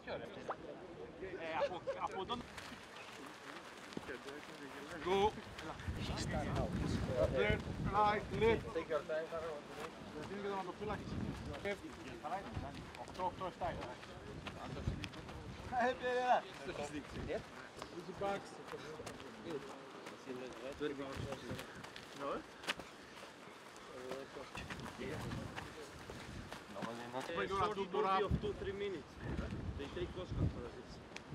όχι ωραία. Από τον... Go! Left, right, left. Take your time, Harry. Δεν είναι και το να το φύλαξες. Καλά είναι, 8-8 στάει. Το έχεις δείξει. Easy backs. Short movie of 2-3 minutes. They take Oscar for this.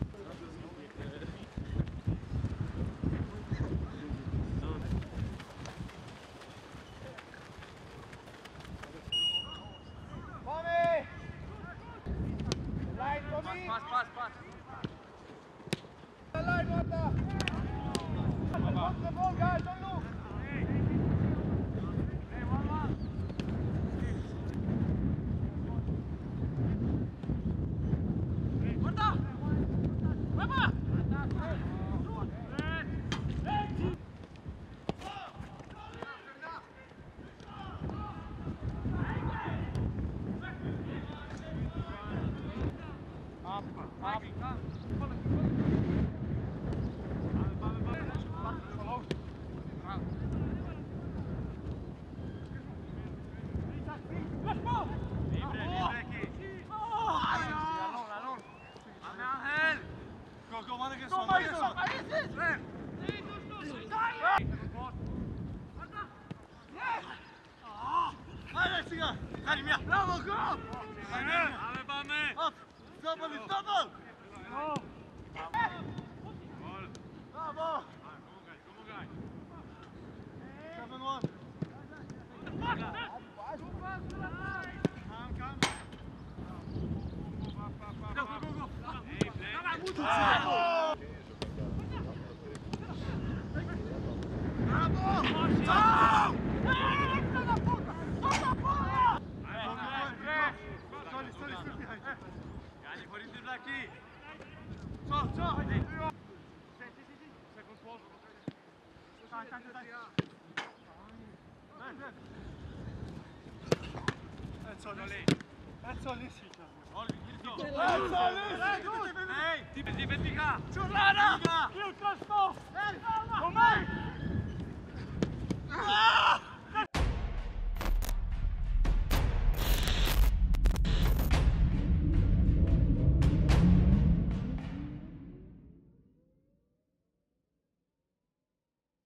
Pass. The line, Marta! Watch the ball, guys, don't look! Ciurlana!